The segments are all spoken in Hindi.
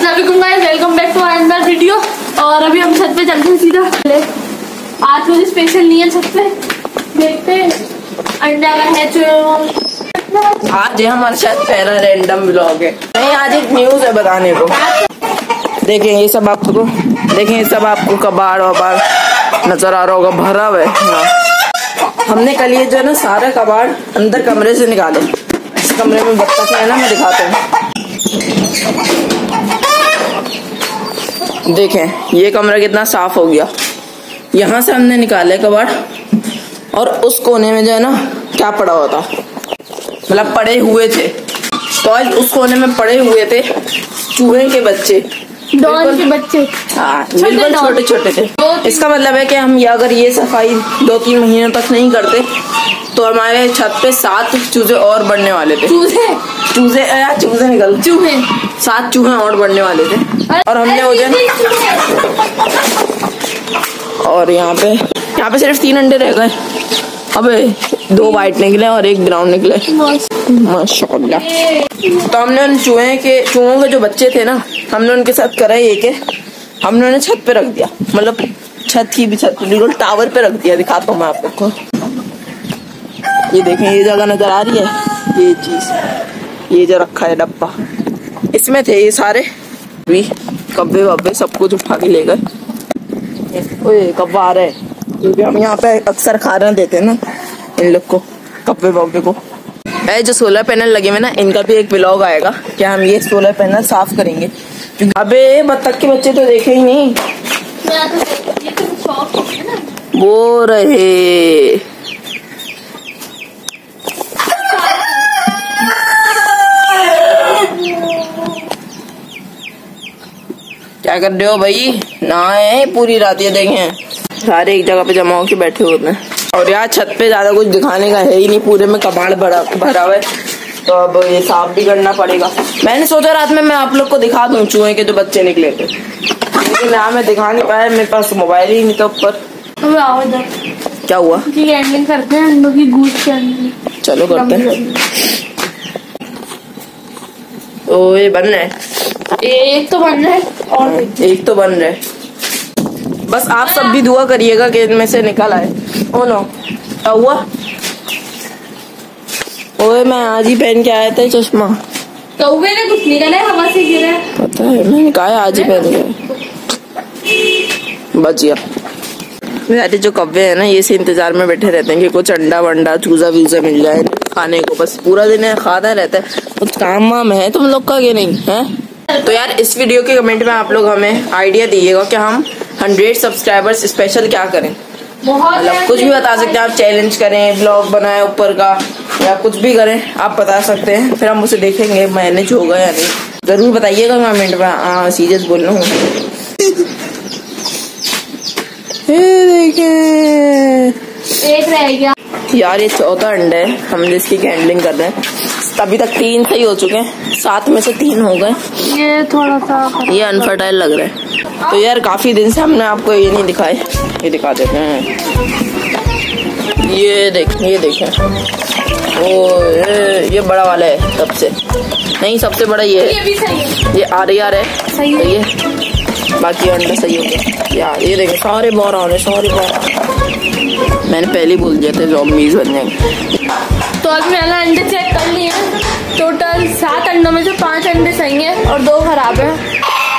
अस्सलाम guys, welcome back to another video. और अभी हम छत पे चलते हैं सीधा। आज मुझे स्पेशल नहीं है छत पे, देखते हैं अंडा का है जो आज हमारे साथ पहला रैंडम व्लॉग है। नहीं, आज एक न्यूज है बताने को। देखें ये सब आपको, देखें ये सब आपको कबाड़ वबाड़ नजर आ रहा होगा, भरा हुआ है। हमने कल ये जो है ना सारा कबाड़ अंदर कमरे से निकाले। इस कमरे में बत्तख है ना, मैं दिखाता हूँ। देखें ये कमरा कितना साफ हो गया। यहाँ से हमने निकाले कबाड़ और उस कोने में जो है ना क्या पड़ा हुआ था, मतलब पड़े हुए थे। तो आज उस कोने में पड़े हुए थे चूहे के बच्चे, डॉन के बच्चे। हाँ बिल्कुल छोटे छोटे थे। इसका मतलब है कि हम अगर ये सफाई 2-3 महीनों तक नहीं करते तो हमारे छत पे 7 चूहे और बढ़ने वाले थे। चूहे निकल 7 चूहे और बढ़ने वाले थे। और हमने हो जाए, और यहाँ पे सिर्फ 3 अंडे रह गए। अबे 2 वाइट निकले और 1 ब्राउन निकले, माशाल्लाह। तो हमने उन चूहों के जो बच्चे थे ना, हमने उनके साथ करा ये कि हमने उन्हें छत पे रख दिया, मतलब छत पे बिल्कुल टावर पे रख दिया। दिखाता हूँ मैं आप लोग को। ये देखें, ये जगह नजर आ रही है, ये चीज, ये जो रखा है डब्बा, इसमें थे ये सारे भी कब्बे वब्बे सब कुछ उठा के ले गए। कब्बा आ रहा है क्योंकि हम यहाँ पे अक्सर खाना देते हैं ना इन लोग को, कब्बे वब्बे को। जो सोलर पैनल लगे हुए ना, इनका भी एक व्लॉग आएगा कि हम ये सोलर पैनल साफ करेंगे। अबे बत्तख के बच्चे तो देखे ही नहीं, वो रहे। क्या कर रहे हो भाई? नहाए पूरी रात, ये देखें सारे एक जगह पे जमा होके बैठे होते हैं। और यार छत पे ज्यादा कुछ दिखाने का है ही नहीं, पूरे में कबाड़ भरा हुआ है, तो अब ये साफ भी करना पड़ेगा। मैंने सोचा रात में मैं आप लोग को दिखा दूं चूहे के जो बच्चे निकले थे, लेकिन यहाँ मैं दिखा नहीं पाया, मेरे पास मोबाइल ही नहीं था ऊपर। क्या हुआ? एंडिंग करते हैं अंडों की गूंज के अंदर। चलो करते हैं। ओ ये बन रहा है, एक तो बन रहा है और एक तो बन रहा है। बस आप सब भी दुआ करिएगा कि इनमें से निकल आए। ओ नो, क्या हुआ? ओए मैं आज ही पहन के आया था चश्मा। कौवे ने कुछ निकला है, हवा से गिरा है। पता है, मैंने कहा आज ही पहन के बच गया। मेरे जो कौवे है ना, ये से इंतजार में बैठे रहते हैं कि कुछ अंडा वंडा चूजा वूजा मिल जाए खाने को। बस पूरा दिन खाता रहता है। कुछ काम वाम है तुम लोग का कि नहीं है? तो यार इस वीडियो के कमेंट में आप लोग हमें आइडिया दीजिएगा कि हम 100 सब्सक्राइबर्स स्पेशल क्या करें। मतलब कुछ भी बता सकते हैं आप, चैलेंज करें, ब्लॉग बनाए ऊपर का, या कुछ भी करें आप बता सकते हैं, फिर हम उसे देखेंगे मैनेज होगा या नहीं। जरूर बताइएगा कमेंट में। हाँ सीरियस बोल रहा हूँ। एक रह गया यार, ये 4था अंडा है, हम जिसकी कैंडलिंग कर रहे हैं। अभी तक 3 सही हो चुके हैं, 7 में से 3 हो गए। ये थोड़ा सा ये अनफर्टाइल लग रहा है। तो यार काफी दिन से हमने आपको ये नहीं दिखाए, ये दिखा देते हैं। ये देखें ओ ये बड़ा वाला है सबसे, नहीं सबसे बड़ा ये है। भी सही है। ये आर है, सही है। बाकी अंडा सही हो गया यार। ये देखें सारे बार आ रहे, सारे बार। मैंने पहले ही बोल दिया था ज़ॉम्बीज़ बन जाएंगे। तो आज मैंने अंडे चेक कर लिए। टोटल 7 अंडों में से 5 अंडे सही हैं और 2 खराब हैं।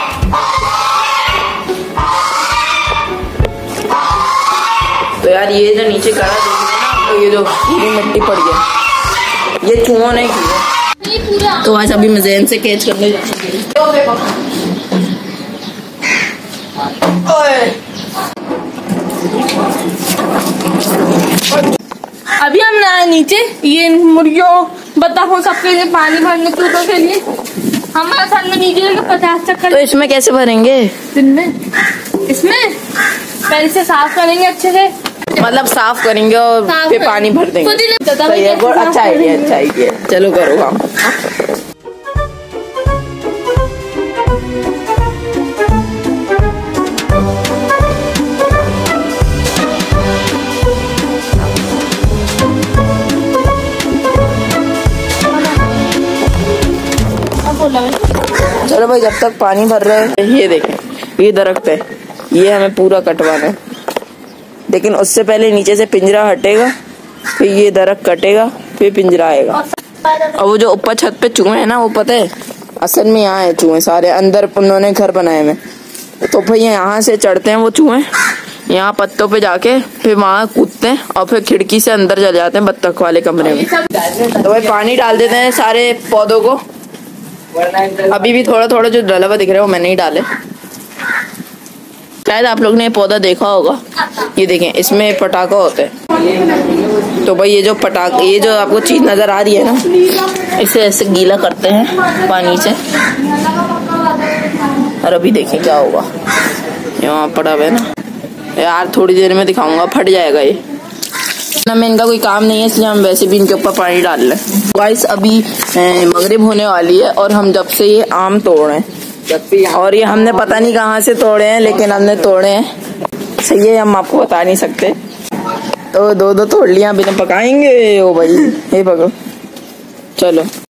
तो यार ये जो नीचे कड़ा देखिए ना, तो ये जो मिट्टी पड़ गया, ये चूहों ने किया। तो आज अभी मज़ेन से कैच करने अभी हम ना नीचे ये मुर्गियों बतखों सबके लिए पानी भरने चूतों के लिए हमारे साथ में नीचे 50 चक्कर। तो इसमें कैसे भरेंगे? दिन में इसमें पहले से साफ करेंगे अच्छे से, मतलब साफ करेंगे और फिर पानी भर देंगे। अच्छा आइडिया। चलो करो काम। चलो चलो भाई, जब तक पानी भर रहे हैं, ये देखें ये दरख्त है, ये हमें पूरा कटवाना है। लेकिन उससे पहले नीचे से पिंजरा हटेगा, फिर ये दरख्त कटेगा, फिर पिंजरा आएगा। और वो जो ऊपर छत पे चूहे हैं ना, वो पता है असल में यहाँ है चूहे सारे, अंदर उन्होंने घर बनाए हुए। तो फिर यहाँ से चढ़ते हैं वो चूहे, यहाँ पत्तों पे जाके फिर वहाँ कूदते हैं और फिर खिड़की से अंदर चले जाते हैं बत्तख वाले कमरे में। तो भाई पानी डाल देते हैं सारे पौधों को। अभी भी थोड़ा थोड़ा जो डला हुआ दिख रहा है वो मैंने ही डाले। शायद आप लोग ने पौधा देखा होगा, ये देखें इसमें पटाखा होता है। तो भाई ये जो आपको चीज नजर आ रही है ना, इसे ऐसे गीला करते हैं पानी से, और अभी देखें क्या होगा। यहाँ पड़ा हुआ है ना यार, थोड़ी देर में दिखाऊंगा, फट जाएगा ये ना। मैं इनका कोई काम नहीं है, इसलिए हम वैसे भी इनके ऊपर पानी डाल रहे हैं। गाइस अभी मगरिब होने वाली है और हम जब से ये आम तोड़ रहे हैं, और ये हमने पता नहीं कहाँ से तोड़े हैं, लेकिन हमने तोड़े हैं। सही है, हम आपको बता नहीं सकते। तो दो तोड़ लिया, अभी तो पकाएंगे। ओ भाई ये पकड़ो, चलो।